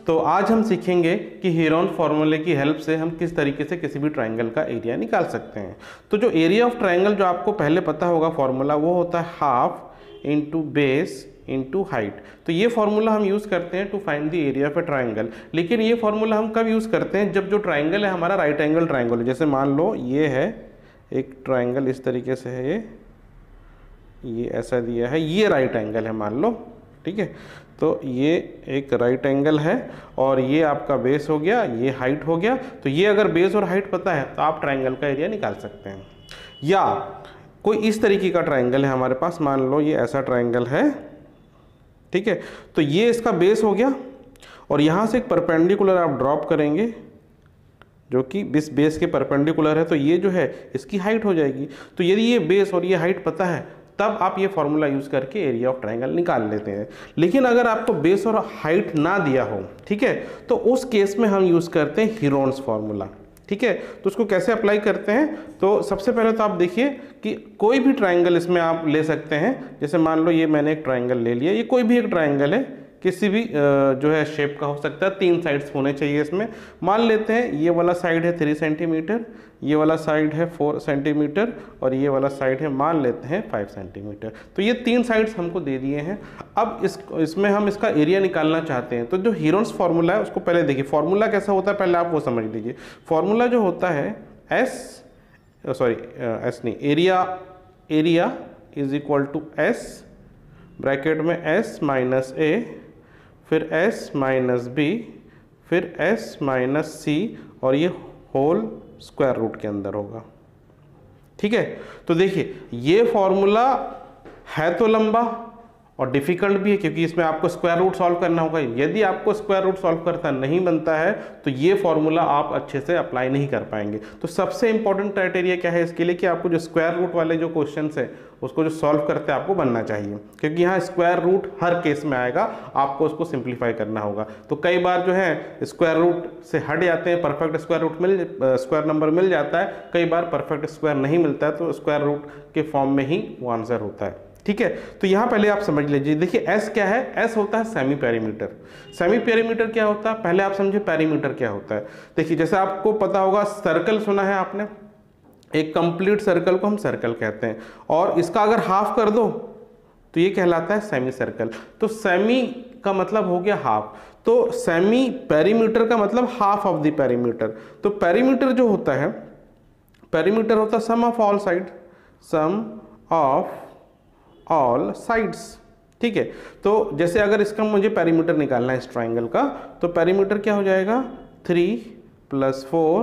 तो आज हम सीखेंगे कि हेरोन फार्मूले की हेल्प से हम किस तरीके से किसी भी ट्राइंगल का एरिया निकाल सकते हैं। तो जो एरिया ऑफ ट्राइंगल जो आपको पहले पता होगा फॉर्मूला, वो होता है half into base into height. तो ये फॉर्मूला हम यूज़ करते हैं to find the area of a triangle. लेकिन ये फॉर्मूला हम कब यूज़ करते हैं? जब जो ट्राइंगल है हमारा राइट एंगल ट्राइंगल है। जैसे मान लो ये है एक ट्राइंगल, इस तरीके से है, ये ऐसा दिया है, ये राइट एंगल है मान लो, ठीक है। तो ये एक राइट एंगल है और ये आपका बेस हो गया, ये हाइट हो गया। तो ये अगर बेस और हाइट पता है तो आप ट्राइंगल का एरिया निकाल सकते हैं। या कोई इस तरीके का ट्राइंगल है हमारे पास, मान लो ये ऐसा ट्राइंगल है, ठीक है। तो ये इसका बेस हो गया और यहाँ से एक परपेंडिकुलर आप ड्रॉप करेंगे जो कि इस बेस के परपेंडिकुलर है, तो ये जो है इसकी हाइट हो जाएगी। तो यदि ये बेस और ये हाइट पता है तब आप ये फॉर्मूला यूज़ करके एरिया ऑफ ट्राइंगल निकाल लेते हैं। लेकिन अगर आपको बेस और हाइट ना दिया हो, ठीक है, तो उस केस में हम यूज़ करते हैं हीरोन्स फार्मूला, ठीक है। तो उसको कैसे अप्लाई करते हैं? तो सबसे पहले तो आप देखिए कि कोई भी ट्राइंगल इसमें आप ले सकते हैं। जैसे मान लो ये मैंने एक ट्राइंगल ले लिया, ये कोई भी एक ट्राइंगल है, किसी भी जो है शेप का हो सकता है, 3 साइड्स होने चाहिए इसमें। मान लेते हैं ये वाला साइड है 3 सेंटीमीटर, ये वाला साइड है 4 सेंटीमीटर और ये वाला साइड है मान लेते हैं 5 सेंटीमीटर। तो ये 3 साइड्स हमको दे दिए हैं। अब इसमें हम इसका एरिया निकालना चाहते हैं। तो जो हीरोन्स फार्मूला है उसको पहले देखिए। फार्मूला कैसा होता है पहले आप वो समझ लीजिए। फार्मूला जो होता है area is equal to S, bracket में एस माइनस ए, फिर s माइनस बी, फिर s माइनस सी, और ये होल स्क्वायर रूट के अंदर होगा, ठीक है। तो देखिए ये फॉर्मूला है तो लंबा और डिफिकल्ट भी है, क्योंकि इसमें आपको स्क्वायर रूट सॉल्व करना होगा। यदि आपको स्क्वायर रूट सॉल्व करता नहीं बनता है तो ये फॉर्मूला आप अच्छे से अप्लाई नहीं कर पाएंगे। तो सबसे इंपॉर्टेंट क्राइटेरिया क्या है इसके लिए कि आपको जो स्क्वायर रूट वाले जो क्वेश्चंस है उसको जो सॉल्व करते हैं आपको बनना चाहिए, क्योंकि यहाँ स्क्वायर रूट हर केस में आएगा, आपको उसको सिंप्लीफाई करना होगा। तो कई बार जो है स्क्वायर रूट से हट जाते हैं, परफेक्ट स्क्वायर नंबर मिल जाता है, कई बार परफेक्ट स्क्वायर नहीं मिलता है, तो स्क्वायर रूट के फॉर्म में ही वो आंसर होता है, ठीक है। तो यहाँ पहले आप समझ लीजिए। देखिए एस क्या है? एस होता है सेमी पेरीमीटर। सेमी पेरीमीटर क्या होता है पहले आप समझे, पेरीमीटर क्या होता है। देखिए जैसे आपको पता होगा, सर्कल सुना है आपने, एक कंप्लीट सर्कल को हम सर्कल कहते हैं, और इसका अगर हाफ कर दो तो ये कहलाता है सेमी सर्कल। तो सेमी का मतलब हो गया हाफ, तो सेमी पेरीमीटर का मतलब हाफ ऑफ द पेरीमीटर। तो पेरीमीटर जो होता है, पेरीमीटर होता है sum of all side, sum of all sides, ठीक है। तो जैसे अगर इसका मुझे पेरीमीटर निकालना है इस ट्राइंगल का, तो पेरीमीटर क्या हो जाएगा 3 + 4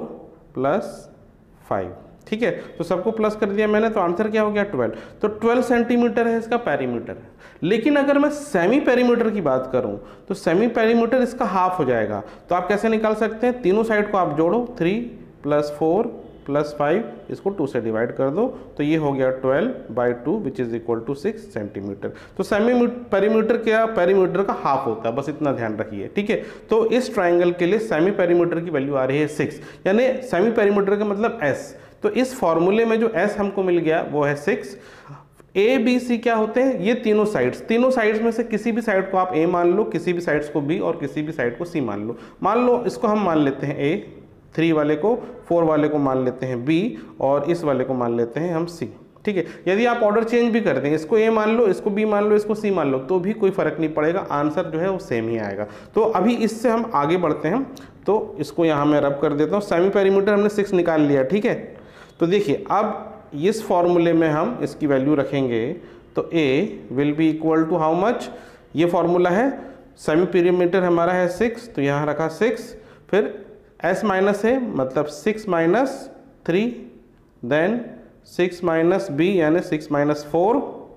+ 5, ठीक है। तो सबको प्लस कर दिया मैंने, तो आंसर क्या हो गया 12। तो 12 सेंटीमीटर है इसका पेरीमीटर। लेकिन अगर मैं सेमी पेरीमीटर की बात करूं तो सेमी पेरीमीटर इसका हाफ हो जाएगा। तो आप कैसे निकाल सकते हैं? तीनों साइड को आप जोड़ो, 3 + 4 + 5, इसको 2 से डिवाइड कर दो, तो ये हो गया 12/2 which is equal to 6 centimetre. तो सेमी पेरीमीटर क्या? पेरीमीटर का हाफ होता है, बस इतना ध्यान रखिए, ठीक है। तो इस ट्राइंगल के लिए सेमी पेरीमीटर की वैल्यू आ रही है 6, यानी सेमी पेरीमीटर का मतलब s। तो इस फॉर्मूले में जो s हमको मिल गया वो है 6। ए बी सी क्या होते हैं? ये तीनों साइड्स में से किसी भी साइड को आप a मान लो, किसी भी साइड्स को b, और किसी भी साइड को c मान लो। मान लो इसको हम मान लेते हैं a, 3 वाले को, 4 वाले को मान लेते हैं b, और इस वाले को मान लेते हैं हम c, ठीक है। यदि आप ऑर्डर चेंज भी कर देंगे, इसको a मान लो, इसको b मान लो, इसको c मान लो, तो भी कोई फर्क नहीं पड़ेगा, आंसर जो है वो सेम ही आएगा। तो अभी इससे हम आगे बढ़ते हैं, तो इसको यहाँ मैं रब कर देता हूँ। सेमी पेरीमीटर हमने 6 निकाल लिया, ठीक है। तो देखिए अब इस फॉर्मूले में हम इसकी वैल्यू रखेंगे, तो a will be equal to how much? ये फॉर्मूला है, सेमी पेरीमीटर हमारा है 6, तो यहाँ रखा 6, फिर s माइनस है मतलब 6 - 3, देन 6 - b यानी 6 - 4,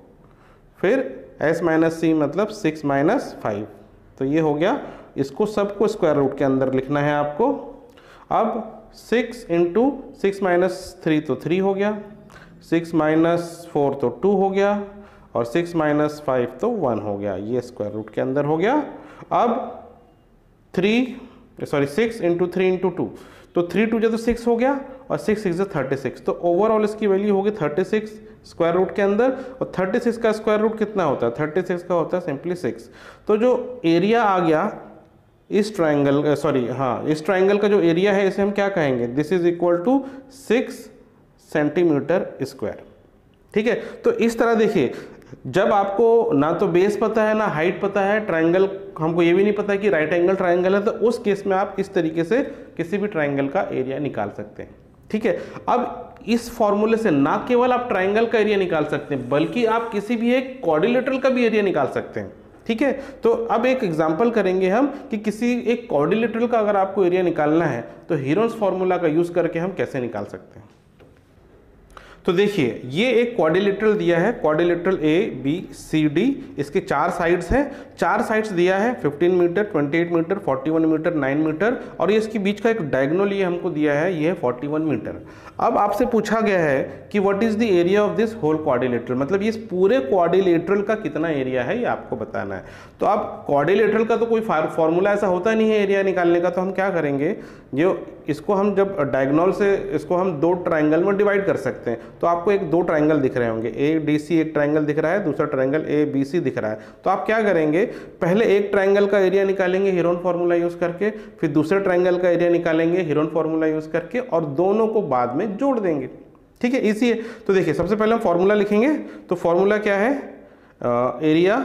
फिर s - c मतलब 6 - 5। तो ये हो गया। इसको सबको स्क्वायर रूट के अंदर लिखना है आपको। अब 6 × 6 - 3 तो 3 हो गया, 6 - 4 तो 2 हो गया, और 6 - 5 तो 1 हो गया, ये स्क्वायर रूट के अंदर हो गया। अब 6 × 3 × 2, तो 3 2 तो 6 हो गया, और 6 6 36। तो ओवरऑल इसकी वैल्यू होगी 36 स्क्वायर रूट के अंदर, और 36 का स्क्वायर रूट कितना होता है? 36 का होता है सिंपली 6। तो जो एरिया आ गया इस ट्राइंगल सॉरी हाँ इस ट्राइंगल का जो एरिया है इसे हम क्या कहेंगे, this is equal to 6 centimetre square. ठीक है, तो इस तरह देखिए, जब आपको ना तो बेस पता है ना हाइट पता है, ट्राइंगल हमको ये भी नहीं पता कि राइट एंगल ट्राइंगल है, तो उस केस में आप इस तरीके से किसी भी ट्राइंगल का एरिया निकाल सकते हैं। ठीक है, अब इस फॉर्मूले से ना केवल आप ट्राइंगल का एरिया निकाल सकते हैं बल्कि आप किसी भी एक क्वाड्रिलेटरल का भी एरिया निकाल सकते हैं। ठीक है, तो अब एक एग्जांपल करेंगे हम कि किसी एक क्वाड्रिलेटरल का अगर आपको एरिया निकालना है तो हीरोन्स फॉर्मूला का यूज करके हम कैसे निकाल सकते हैं। तो देखिए, ये एक क्वाड्रिलेटरल दिया है, quadrilateral A B C D, इसके 4 साइड्स हैं, 4 साइड्स दिया है 15 मीटर, 28 मीटर, 41 मीटर, 9 मीटर, और ये इसके बीच का एक डायगोनल ये हमको दिया है, ये है 41 मीटर। अब आपसे पूछा गया है कि what is the area of this whole quadrilateral, मतलब ये पूरे क्वाड्रिलेटरल का कितना एरिया है ये आपको बताना है। तो अब क्वाड्रिलेटरल का तो कोई फॉर्मूला ऐसा होता नहीं है एरिया निकालने का, तो हम क्या करेंगे, जो इसको हम जब डायगोनल से इसको हम 2 ट्राइंगल में डिवाइड कर सकते हैं। तो आपको एक 2 ट्राइंगल दिख रहे होंगे, ए डी सी एक ट्राइंगल दिख रहा है, दूसरा ट्राइंगल ए बी सी दिख रहा है। तो आप क्या करेंगे, पहले एक ट्राइंगल का एरिया निकालेंगे हीरोन फार्मूला यूज करके, फिर दूसरे ट्राइंगल का एरिया निकालेंगे हीरोन फार्मूला यूज करके, और दोनों को बाद में जोड़ देंगे। ठीक है, इजी है। तो देखिए, सबसे पहले हम फॉर्मूला लिखेंगे। तो फॉर्मूला क्या है, area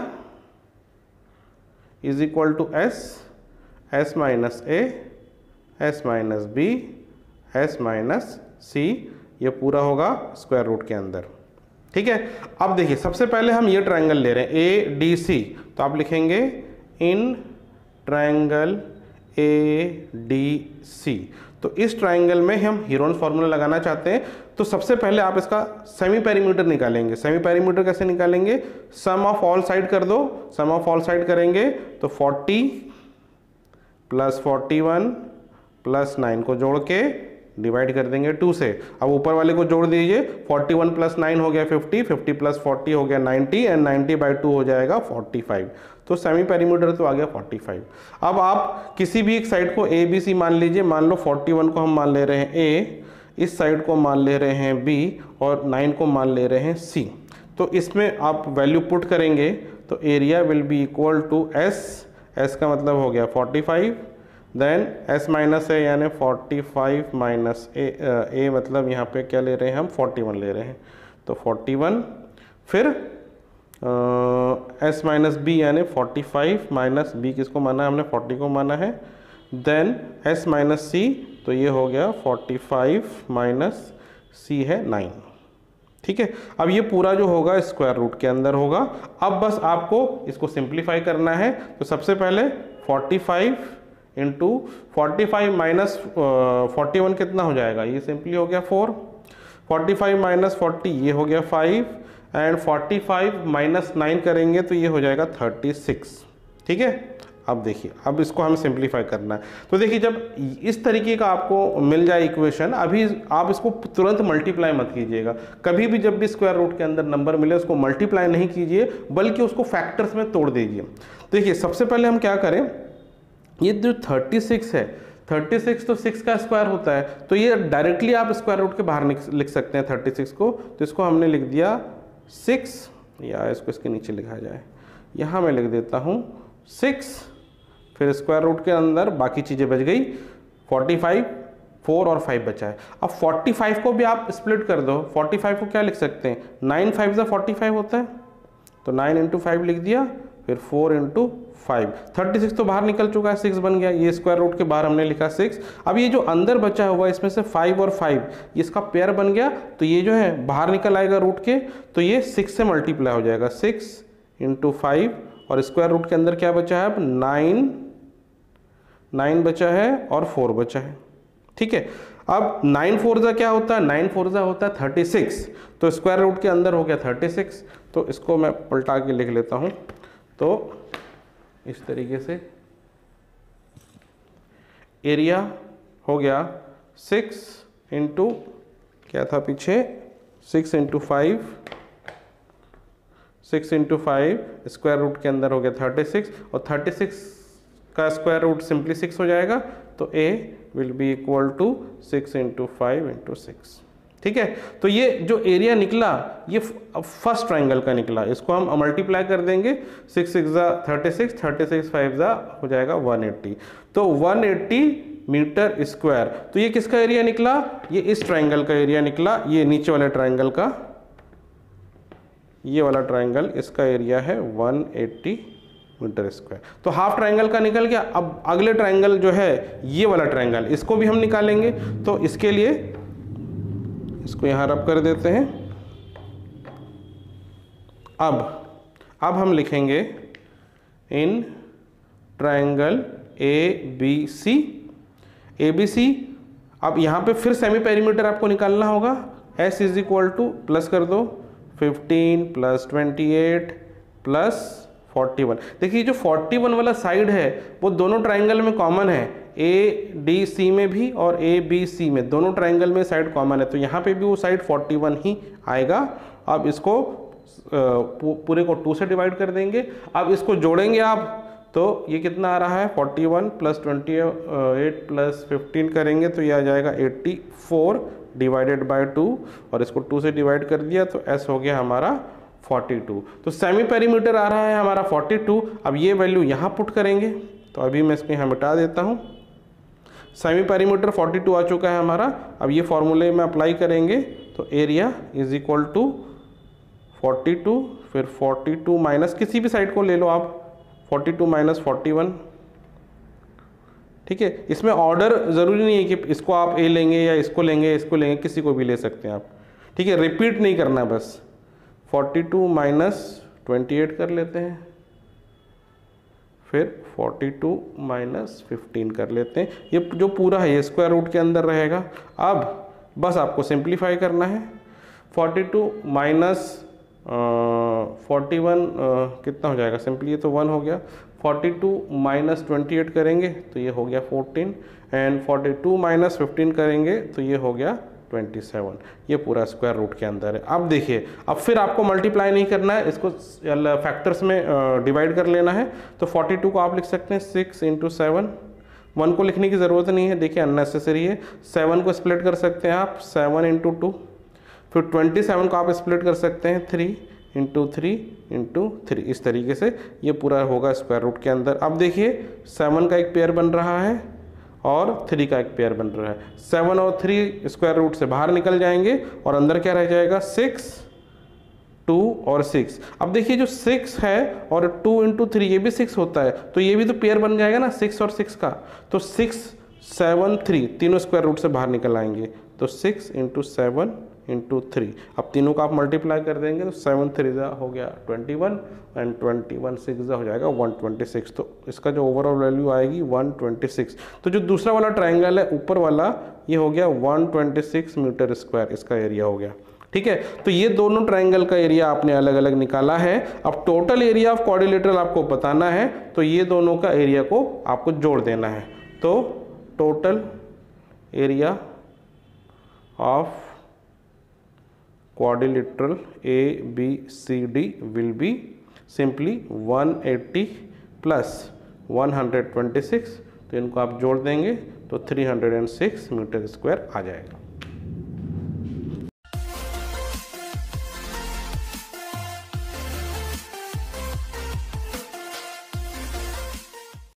is equal to S minus A, S minus B, S minus C, ये पूरा होगा स्क्वायर रूट के अंदर। ठीक है, अब देखिए, सबसे पहले हम ये ट्राइंगल ले रहे हैं ए डी सी, तो आप लिखेंगे in triangle A D C. तो इस ट्राइंगल में हम हीरोन्स फार्मूला लगाना चाहते हैं। तो सबसे पहले आप इसका सेमी पेरीमीटर निकालेंगे। सेमी पेरीमीटर कैसे निकालेंगे, सम ऑफ ऑल साइड कर दो, सम ऑफ ऑल साइड करेंगे तो 40 प्लस 41 प्लस 9 को जोड़ के डिवाइड कर देंगे 2 से। अब ऊपर वाले को जोड़ दीजिए, 41 प्लस 9 हो गया 50, 50 प्लस 40 हो गया 90, एंड 90 बाई 2 हो जाएगा 45। तो सेमी पेरीमीटर तो आ गया 45। अब आप किसी भी एक साइड को ए बी सी मान लीजिए, मान लो 41 को हम मान ले रहे हैं ए, इस साइड को मान ले रहे हैं बी, और 9 को मान ले रहे हैं सी। तो इसमें आप वैल्यू पुट करेंगे तो area will be equal to S का मतलब हो गया 45, देन एस माइनस ए यानी 45 माइनस ए मतलब यहाँ पे क्या ले रहे हैं हम 41 ले रहे हैं, तो 41, फिर एस माइनस बी यानी 45 माइनस बी किसको माना है हमने 40 को माना है, देन एस माइनस सी, तो ये हो गया 45 माइनस सी है 9। ठीक है, अब ये पूरा जो होगा स्क्वायर रूट के अंदर होगा। अब बस आपको इसको सिंप्लीफाई करना है। तो सबसे पहले 45 इंटू 45 माइनस 41 कितना हो जाएगा, ये सिंपली हो गया 4, 45 माइनस 40 ये हो गया 5, एंड 45 माइनस 9 करेंगे तो ये हो जाएगा 36। ठीक है, अब देखिए, अब इसको हमें सिंप्लीफाई करना है। तो देखिए, जब इस तरीके का आपको मिल जाए इक्वेशन, अभी आप इसको तुरंत मल्टीप्लाई मत कीजिएगा। कभी भी जब भी स्क्वायर रूट के अंदर नंबर मिले उसको मल्टीप्लाई नहीं कीजिए, बल्कि उसको फैक्टर्स में तोड़ दीजिए। देखिए, सबसे पहले हम क्या करें, ये जो 36 है, 36 तो 6 का स्क्वायर होता है, तो ये डायरेक्टली आप स्क्वायर रूट के बाहर लिख सकते हैं 36 को। तो इसको हमने लिख दिया 6, या इसको इसके नीचे लिखा जाए, यहाँ मैं लिख देता हूँ 6, फिर स्क्वायर रूट के अंदर बाकी चीज़ें बच गई, 45, 4 और 5 बचा है। अब 45 को भी आप स्प्लिट कर दो, 45 को क्या लिख सकते हैं, 9 5 से 45 होता है, तो 9 इंटू 5 लिख दिया, फिर 4 इंटू 5, 36 तो बाहर निकल चुका है, 6 बन गया, ये स्क्वायर रूट के बाहर हमने लिखा 6। अब ये जो अंदर बचा हुआ है इसमें से 5 और 5 इसका पेयर बन गया, तो ये जो है बाहर निकल आएगा रूट के, तो ये 6 से मल्टीप्लाई हो जाएगा, 6 इंटू 5, और स्क्वायर रूट के अंदर क्या बचा है अब 9 बचा है और 4 बचा है। ठीक है, अब 9 4 जा क्या होता है, 9 4 जा होता है 36, तो स्क्वायर रूट के अंदर हो गया 36। तो इसको मैं पलटा के लिख लेता हूँ, तो इस तरीके से एरिया हो गया 6 इंटू क्या था पीछे, 6 इंटू 5, 6 इंटू 5 स्क्वायर रूट के अंदर हो गया 36, और 36 का स्क्वायर रूट सिंपली 6 हो जाएगा, तो A will be equal to 6 into 5 into 6। ठीक है। तो ये जो एरिया निकला ये फर्स्ट ट्राइंगल का निकला, इसको हम मल्टीप्लाई कर देंगे, 6 6 जा 36, 36 5 जा हो जाएगा 180, तो 180 मीटर स्क्वायर। तो ये किसका एरिया निकला, ये इस ट्राइंगल का एरिया निकला, ये नीचे वाले ट्राइंगल का, ये वाला ट्राइंगल इसका एरिया है 180 मीटर स्क्वायर। तो हाफ ट्राइंगल का निकल गया। अब अगले ट्राइंगल जो है ये वाला ट्राइंगल, इसको भी हम निकालेंगे। तो इसके लिए इसको यहाँ रब कर देते हैं। अब हम लिखेंगे इन ट्राइंगल ABC, ABC। अब यहाँ पे फिर सेमी पेरीमीटर आपको निकालना होगा। S is equal to plus कर दो 15 प्लस 28 प्लस 41। देखिए जो 41 वाला साइड है वो दोनों ट्राइंगल में कॉमन है, ADC में भी और ABC में, दोनों ट्राइंगल में साइड कॉमन है, तो यहाँ पे भी वो साइड 41 ही आएगा। अब इसको पूरे को 2 से डिवाइड कर देंगे। अब इसको जोड़ेंगे आप, तो ये कितना आ रहा है 41 प्लस 28 प्लस 15 करेंगे तो ये आ जाएगा 84 डिवाइडेड बाय 2, और इसको 2 से डिवाइड कर दिया तो S हो गया हमारा 42। तो सेमी पेरीमीटर आ रहा है हमारा 42। अब ये वैल्यू यहाँ पुट करेंगे, तो अभी मैं इसको यहाँ मिटा देता हूँ। सेमी पेरीमीटर 42 आ चुका है हमारा। अब ये फॉर्मूले में अप्लाई करेंगे तो एरिया इज इक्वल टू 42, फिर 42 माइनस किसी भी साइड को ले लो आप, 42 माइनस 41, ठीक है। इसमें ऑर्डर ज़रूरी नहीं है कि इसको आप A लेंगे या इसको लेंगे, किसी को भी ले सकते हैं आप, ठीक है। रिपीट नहीं करना, बस 42 माइनस 28 कर लेते हैं, फिर 42 माइनस 15 कर लेते हैं। ये जो पूरा है ये स्क्वायर रूट के अंदर रहेगा। अब बस आपको सिंप्लीफाई करना है। 42 माइनस 41 कितना हो जाएगा, सिंपली ये तो 1 हो गया। 42 माइनस 28 करेंगे तो ये हो गया 14, एंड 42 माइनस 15 करेंगे तो ये हो गया 27। ये पूरा स्क्वायर रूट के अंदर है। अब देखिए, अब फिर आपको मल्टीप्लाई नहीं करना है, इसको फैक्टर्स में डिवाइड कर लेना है। तो 42 को आप लिख सकते हैं 6 इंटू 7, 1 को लिखने की ज़रूरत नहीं है, देखिए अननेसेसरी है। 7 को स्प्लिट कर सकते हैं आप 7 इंटू 2, फिर 27 को आप स्प्लिट कर सकते हैं 3 इंटू 3 इंटू 3। इस तरीके से ये पूरा होगा स्क्वायर रूट के अंदर। अब देखिए 7 का एक पेयर बन रहा है और 3 का एक पेयर बन रहा है। 7 और 3 स्क्वायर रूट से बाहर निकल जाएंगे और अंदर क्या रह जाएगा 6, 2 और 6। अब देखिए जो 6 है और 2 इंटू 3 ये भी 6 होता है, तो ये भी तो पेयर बन जाएगा ना 6 और 6 का। तो 6 7 3 तीनों स्क्वायर रूट से बाहर निकल आएंगे, तो 6 इंटू 7 इंटू 3। अब तीनों का आप मल्टीप्लाई कर देंगे तो 7 3 हो गया 21, एंड 21 6 हो जाएगा 126। तो इसका जो ओवरऑल वैल्यू आएगी 126। तो जो दूसरा वाला ट्राइंगल है ऊपर वाला, ये हो गया 126 मीटर स्क्वायर, इसका एरिया हो गया, ठीक है। तो ये दोनों ट्राइंगल का एरिया आपने अलग अलग निकाला है। अब टोटल एरिया ऑफ क्वाड्रिलेटरल आपको बताना है, तो ये दोनों का एरिया को आपको जोड़ देना है। तो total area of quadrilateral ABCD will be simply 180 plus 126। तो इनको आप जोड़ देंगे तो 306 मीटर स्क्वायर आ जाएगा।